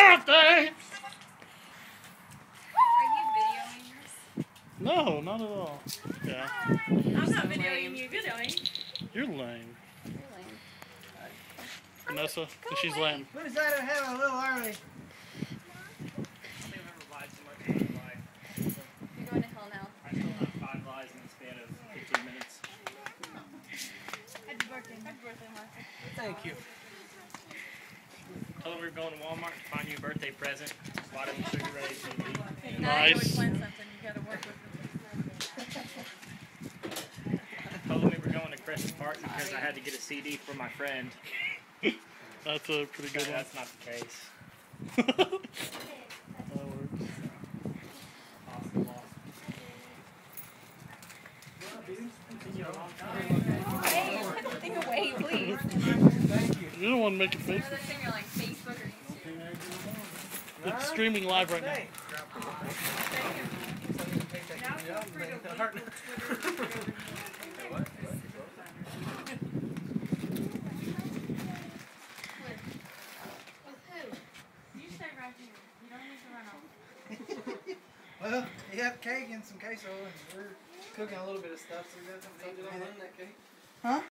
birthday! Are you videoing this? No, not at all. Yeah. I'm not videoing you, videoing. You're lame. You're lame. Vanessa, and she's lame. We decided to have a little early. You're going to hell now. I still have 5 lies in the span of 15 minutes. Happy birthday. Happy birthday, Martha. Thank you. Tell them we're going to Walmart to find you a birthday present. Buy them Sugar Ray TV. Now you always Nice. plan something. You got to work with Told them we were going to Christmas party because I had to get a CD for my friend. That's a pretty good one. That's not the case. That works. Awesome loss. Hey, put the thing away, please. Thank you. You're the one making faces. Another thing you're like Facebook or YouTube. It's streaming live right now. Now feel free to leave with Twitter. You stay right here. You don't need to run off. Well, you have cake and some queso, and we're cooking a little bit of stuff, so we got something to eat on that cake. Huh?